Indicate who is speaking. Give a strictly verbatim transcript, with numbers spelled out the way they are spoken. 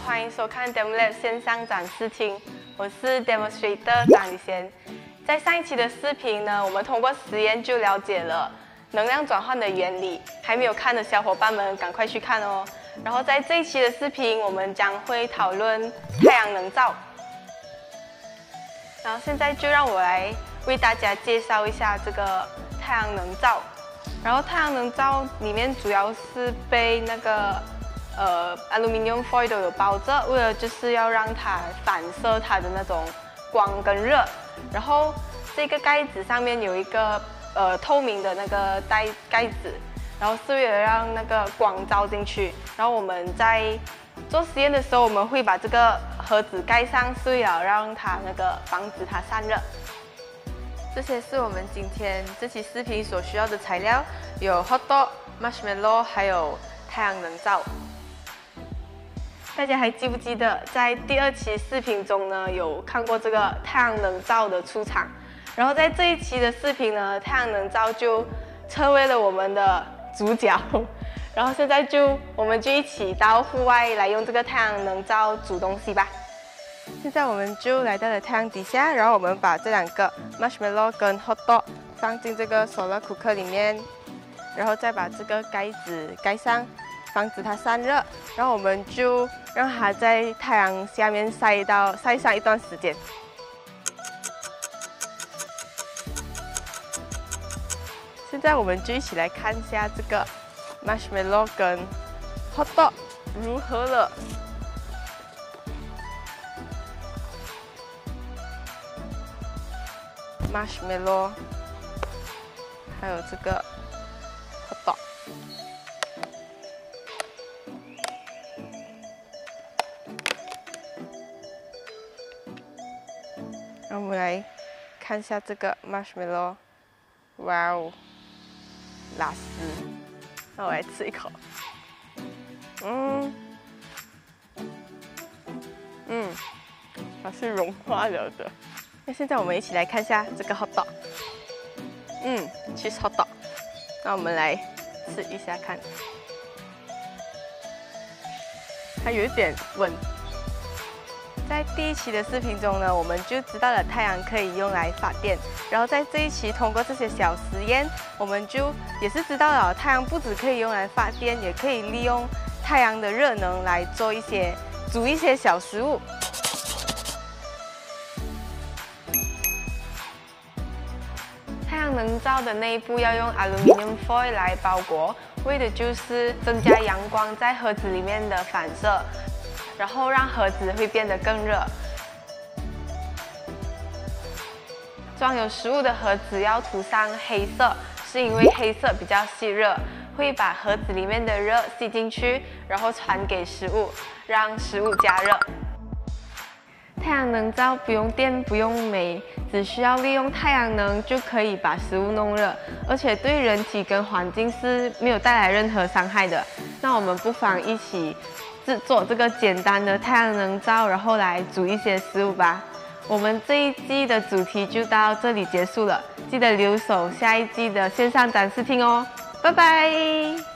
Speaker 1: 欢迎收看 DemoLab 线上展示厅，我是 Demonstrator 张李贤。在上一期的视频呢，我们通过实验就了解了能量转换的原理，还没有看的小伙伴们赶快去看哦。然后在这一期的视频，我们将会讨论太阳能罩。然后现在就让我来为大家介绍一下这个太阳能罩。然后太阳能罩里面主要是被那个呃 aluminium foil 都有包着，为了就是要让它反射它的那种光跟热。然后这个盖子上面有一个呃透明的那个盖盖子，然后是为了让那个光照进去。然后我们在做实验的时候，我们会把这个盒子盖上，是为了让它那个防止它散热。这些是我们今天这期视频所需要的材料，有 hot dog、marshmallow， 还有太阳能罩。大家还记不记得在第二期视频中呢，有看过这个太阳能罩的出场？然后在这一期的视频呢，太阳能罩就成为了我们的主角。然后现在就我们就一起到户外来用这个太阳能罩煮东西吧。现在我们就来到了太阳底下，然后我们把这两个 marshmallow 跟 hot dog 放进这个 solar cooker 里面，然后再把这个盖子盖上，防止它散热。然后我们就让它在太阳下面晒到晒上一段时间。现在我们就一起来看一下这个 marshmallow 跟 hot dog 如何了。marshmallow， 还有这个 hot dog。让我们来看一下这个 marshmallow， 哇哦，拉丝。那我来吃一口，嗯，嗯，它是融化了的。那现在我们一起来看一下这个 hot dog， 嗯 ，cheese hot dog。那我们来吃一下看，它有一点稳。在第一期的视频中呢，我们就知道了太阳可以用来发电。然后在这一期通过这些小实验，我们就也是知道了太阳不只可以用来发电，也可以利用太阳的热能来做一些煮一些小食物。太阳能罩的内部要用 aluminium foil 来包裹，为的就是增加阳光在盒子里面的反射，然后让盒子会变得更热。装有食物的盒子要涂上黑色，是因为黑色比较吸热，会把盒子里面的热吸进去，然后传给食物，让食物加热。太阳能罩不用电不用煤，只需要利用太阳能就可以把食物弄热，而且对人体跟环境是没有带来任何伤害的。那我们不妨一起制作这个简单的太阳能罩，然后来煮一些食物吧。我们这一季的主题就到这里结束了，记得留守下一季的线上展示厅哦，拜拜。